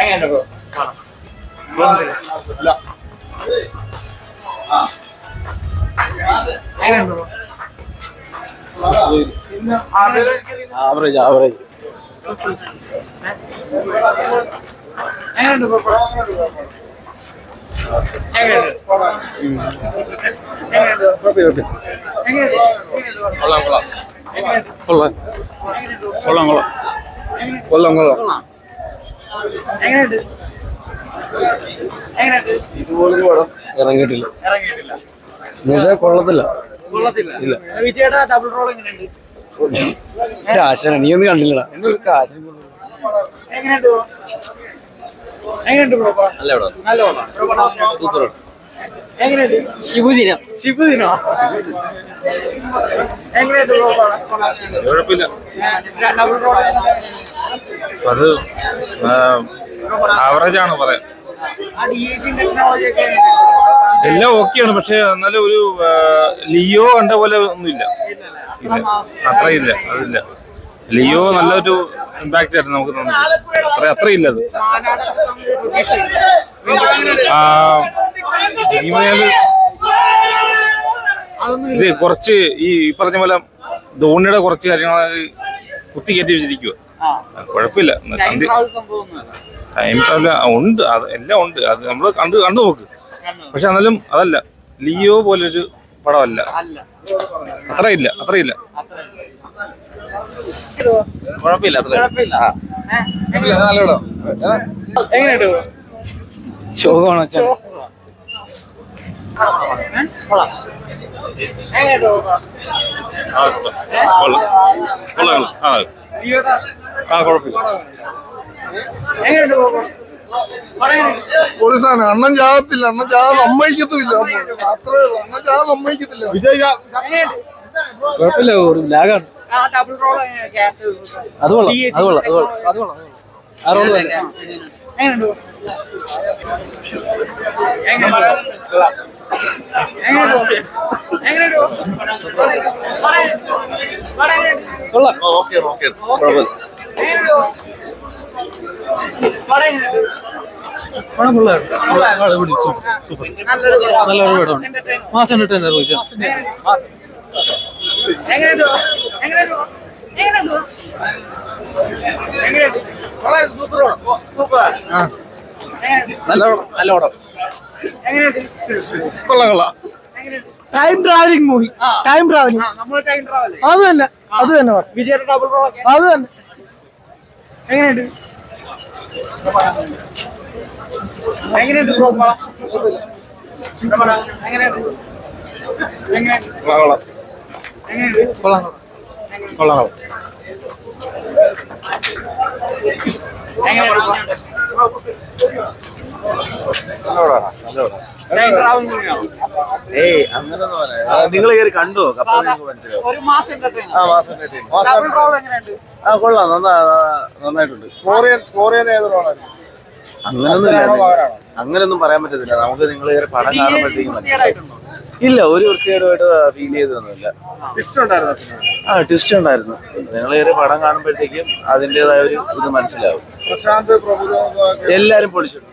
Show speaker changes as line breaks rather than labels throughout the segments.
Average, average. നീ ഒന്നും കണ്ടില്ലടാ എന്റെ ഒരു കാശ് ശിവദിനം ശിവദിനോ
അത് ആവറേജ് ആണ് പറയാം എല്ലാം ഓക്കെയാണ് പക്ഷെ എന്നാലും ഒരു ലിയോ കണ്ട പോലെ ഒന്നുമില്ല അത്രയില്ല അതില്ല ലിയോ നല്ലൊരു ഇമ്പാക്ട് ആയിരുന്നു നമുക്ക് അത്രയില്ല അത് ഇത് കുറച്ച് ഈ പറഞ്ഞ പോലെ ധോണിയുടെ കുറച്ച് കാര്യങ്ങൾ കുത്തിക്കയറ്റി വെച്ചിരിക്കുക കുഴപ്പമില്ല ടൈം ട്രാവൽ ഉണ്ട് എല്ലാം ഉണ്ട് അത് നമ്മൾ കണ്ടു നോക്ക് പക്ഷെ എന്നാലും അതല്ല ലിയോ പോലൊരു പടമല്ല അത്രയില്ല കുഴപ്പമില്ല നല്ല ശോകമാണ് അച്ഛൻ
പോലീസാണ് അണ്ണൻ ചാകത്തില്ല അണ്ണൻ ചാകാൻ സമ്മതിക്കത്തില്ല അണ്ണൻ ചാകാൻ സമ്മതിക്കത്തില്ല വിജയ്
കുഴപ്പമില്ല ഒരു ലാഗാണ് അത് കൊള്ളാം ആ റോള് തന്നെ നല്ലൊരു പടമാണ് മാസം നല്ല പടം കൊള്ളാം time travelling movie time travelling അത് തന്നെ അത് തന്നെ
എങ്ങനെയുണ്ട്
ഏയ് അങ്ങനൊന്നും നിങ്ങൾ കയറി കണ്ടു അപ്പൊ മനസ്സിലാവും ആ കൊള്ളാം നന്നായിട്ടുണ്ട് അങ്ങനൊന്നും പറയാൻ പറ്റത്തില്ല നമുക്ക് നിങ്ങൾ കയറി പടം കാണുമ്പോഴത്തേക്കും മനസ്സിലാവും ഇല്ല ഒരു വൃത്തികേടുമായിട്ട് ഫീൽ ചെയ്തൊന്നുമില്ല ട്വിസ്റ്റ് ഉണ്ടായിരുന്നു നിങ്ങൾ കയറി പടം കാണുമ്പോഴത്തേക്കും അതിൻ്റെതായ ഒരു ഇത് മനസ്സിലാവും എല്ലാരും പൊളിച്ചിട്ടുണ്ട്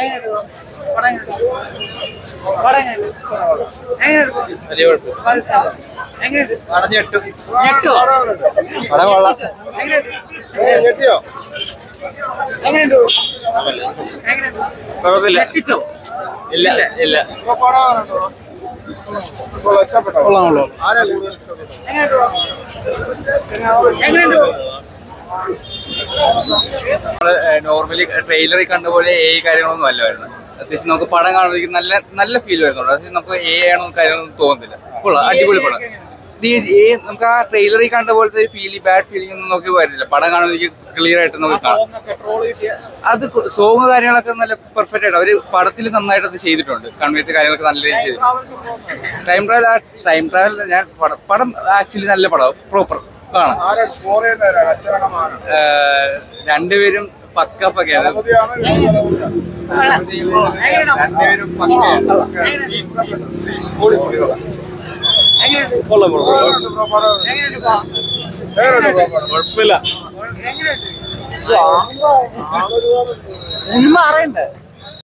നോർമലി ട്രെയിലറിൽ കണ്ട പോലെ കാര്യങ്ങളൊന്നും അല്ലായിരുന്നു. അത്യാവശ്യം നമുക്ക് പടം കാണുമ്പോഴേക്കും നല്ല ഫീൽ വരുന്നുണ്ട്. അത്യാവശ്യം നമുക്ക് ആണോ കാര്യങ്ങളൊന്നും തോന്നുന്നില്ല. അടിപൊളി പടം. നമുക്ക് ആ ട്രെയിലറിൽ കണ്ട പോലത്തെ ബാഡ് ഫീലിംഗ് ഒന്നും നമുക്ക് വരുന്നില്ല. പടം കാണുമ്പോഴേക്ക് ക്ലിയർ ആയിട്ട് നമുക്ക് കാണാം. അത് സോങ് കാര്യങ്ങളൊക്കെ നല്ല പെർഫെക്റ്റ് ആയിട്ട് അവര് പടത്തിൽ നന്നായിട്ട് അത് ചെയ്തിട്ടുണ്ട്. കൺവേറ്റ് കാര്യങ്ങളൊക്കെ നല്ല രീതിയിൽ ചെയ്തിട്ടുണ്ട്. ടൈം ട്രാവൽ ഞാൻ പടം ആക്ച്വലി നല്ല പടം പ്രോപ്പർ കാണാം. രണ്ടുപേരും പക്കയാണ്. രണ്ടുപേരും പക്കയാണ്.
കുഴപ്പമില്ല.
സിനിമ അറിയണ്ടേ?